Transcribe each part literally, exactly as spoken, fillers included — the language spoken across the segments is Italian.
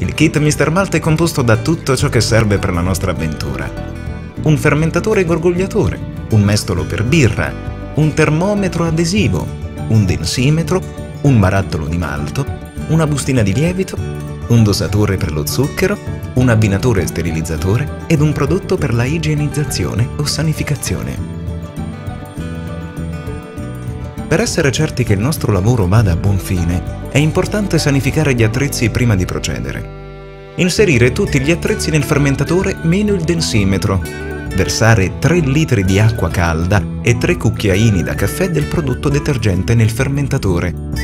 Il kit mister Malt è composto da tutto ciò che serve per la nostra avventura. Un fermentatore gorgogliatore, un mestolo per birra, un termometro adesivo, un densimetro, un barattolo di malto, una bustina di lievito, un dosatore per lo zucchero, un abbinatore sterilizzatore ed un prodotto per la igienizzazione o sanificazione. Per essere certi che il nostro lavoro vada a buon fine, è importante sanificare gli attrezzi prima di procedere. Inserire tutti gli attrezzi nel fermentatore meno il densimetro. Versare tre litri di acqua calda e tre cucchiaini da caffè del prodotto detergente nel fermentatore.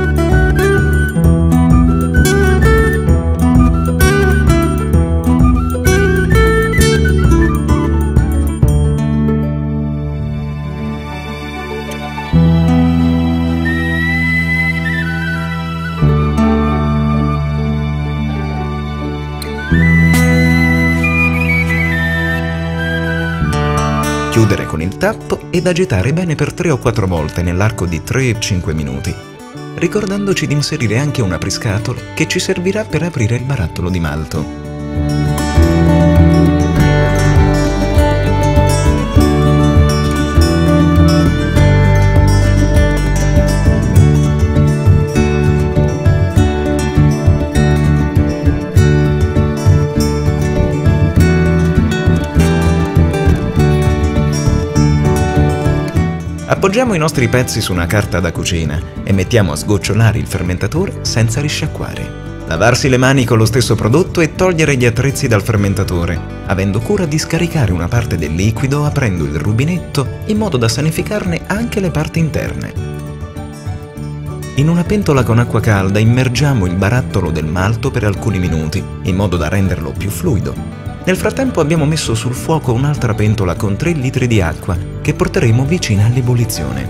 Chiudere con il tappo ed agitare bene per tre o quattro volte nell'arco di tre cinque minuti, ricordandoci di inserire anche un apriscatole che ci servirà per aprire il barattolo di malto. Appoggiamo i nostri pezzi su una carta da cucina e mettiamo a sgocciolare il fermentatore senza risciacquare. Lavarsi le mani con lo stesso prodotto e togliere gli attrezzi dal fermentatore, avendo cura di scaricare una parte del liquido aprendo il rubinetto in modo da sanificarne anche le parti interne. In una pentola con acqua calda immergiamo il barattolo del malto per alcuni minuti, in modo da renderlo più fluido. Nel frattempo abbiamo messo sul fuoco un'altra pentola con tre litri di acqua che porteremo vicina all'ebollizione.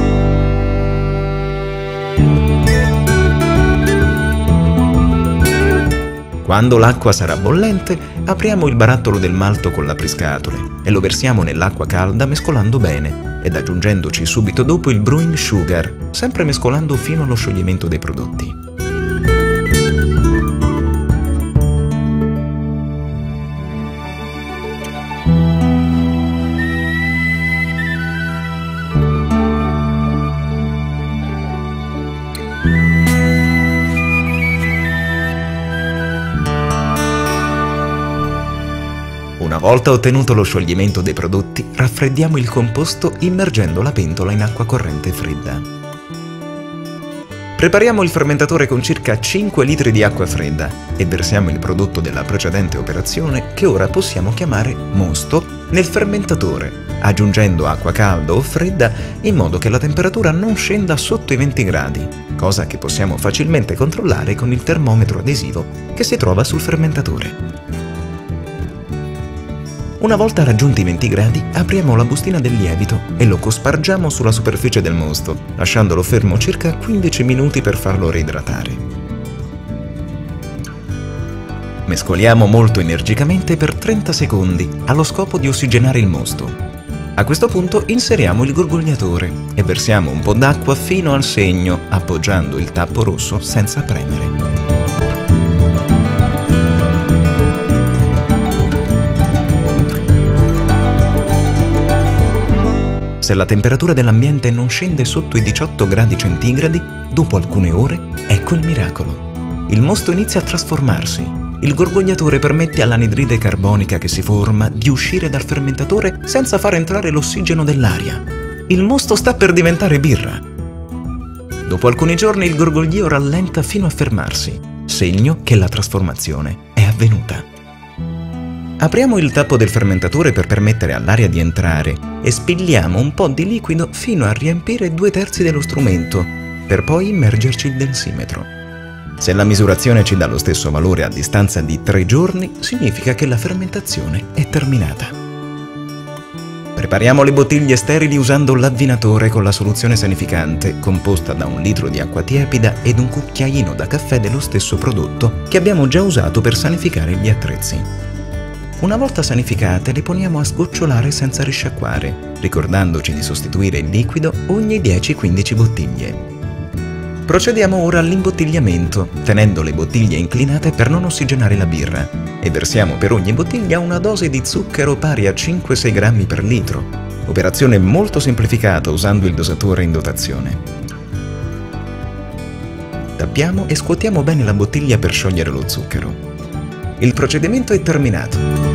Quando l'acqua sarà bollente, apriamo il barattolo del malto con l'apriscatole e lo versiamo nell'acqua calda mescolando bene ed aggiungendoci subito dopo il brewing sugar, sempre mescolando fino allo scioglimento dei prodotti. Una volta ottenuto lo scioglimento dei prodotti, raffreddiamo il composto immergendo la pentola in acqua corrente fredda. Prepariamo il fermentatore con circa cinque litri di acqua fredda e versiamo il prodotto della precedente operazione, che ora possiamo chiamare mosto, nel fermentatore, aggiungendo acqua calda o fredda in modo che la temperatura non scenda sotto i venti gradi, cosa che possiamo facilmente controllare con il termometro adesivo che si trova sul fermentatore. Una volta raggiunti i venti gradi, apriamo la bustina del lievito e lo cospargiamo sulla superficie del mosto, lasciandolo fermo circa quindici minuti per farlo reidratare. Mescoliamo molto energicamente per trenta secondi, allo scopo di ossigenare il mosto. A questo punto inseriamo il gorgogliatore e versiamo un po' d'acqua fino al segno, appoggiando il tappo rosso senza premere. Se la temperatura dell'ambiente non scende sotto i diciotto gradi centigradi, dopo alcune ore, ecco il miracolo. Il mosto inizia a trasformarsi. Il gorgogliatore permette all'anidride carbonica che si forma di uscire dal fermentatore senza far entrare l'ossigeno dell'aria. Il mosto sta per diventare birra. Dopo alcuni giorni il gorgoglio rallenta fino a fermarsi, segno che la trasformazione è avvenuta. Apriamo il tappo del fermentatore per permettere all'aria di entrare e spilliamo un po' di liquido fino a riempire due terzi dello strumento, per poi immergerci il densimetro. Se la misurazione ci dà lo stesso valore a distanza di tre giorni, significa che la fermentazione è terminata. Prepariamo le bottiglie sterili usando l'avvinatore con la soluzione sanificante, composta da un litro di acqua tiepida ed un cucchiaino da caffè dello stesso prodotto che abbiamo già usato per sanificare gli attrezzi. Una volta sanificate le poniamo a sgocciolare senza risciacquare, ricordandoci di sostituire il liquido ogni dieci quindici bottiglie. Procediamo ora all'imbottigliamento, tenendo le bottiglie inclinate per non ossigenare la birra, e versiamo per ogni bottiglia una dose di zucchero pari a cinque sei grammi per litro. Operazione molto semplificata usando il dosatore in dotazione. Tappiamo e scuotiamo bene la bottiglia per sciogliere lo zucchero. Il procedimento è terminato.